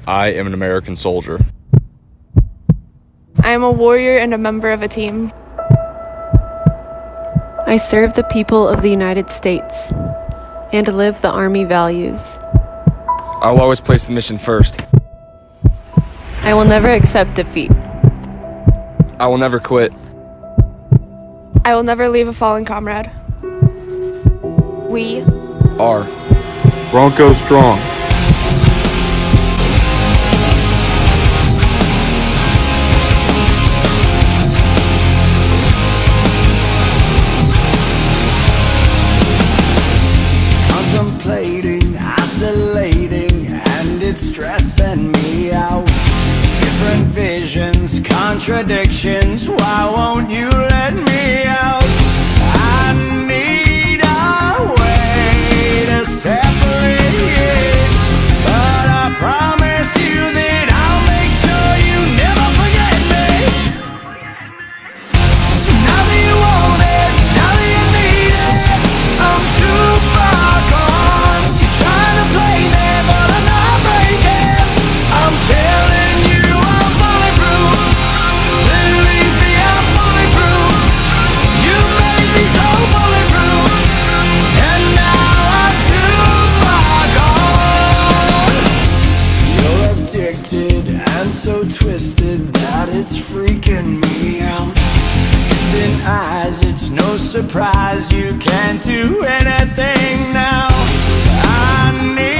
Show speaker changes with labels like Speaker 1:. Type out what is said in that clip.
Speaker 1: I am an American soldier.
Speaker 2: I am a warrior and a member of a team.
Speaker 3: I serve the people of the United States and live the Army values.
Speaker 4: I will always place the mission first.
Speaker 3: I will never accept defeat.
Speaker 4: I will never quit.
Speaker 2: I will never leave a fallen comrade. We
Speaker 4: are
Speaker 1: Bronco strong.
Speaker 5: Contemplating, isolating, and it's stressing me out. Different visions, contradictions, why won't you let me out? I need a way to separate, but I promise you that I'll make sure you never forget me. Now that you want it, now that you need it, I'm too far gone. You're trying to play me, but I'm not breaking. I'm telling you I'm bulletproof. Believe me, I'm bulletproof. You made me so bulletproof, and now I'm too far gone. You're addicted and so twisted that it's freaking me out. Distant eyes, it's no surprise you can't do anything now. I need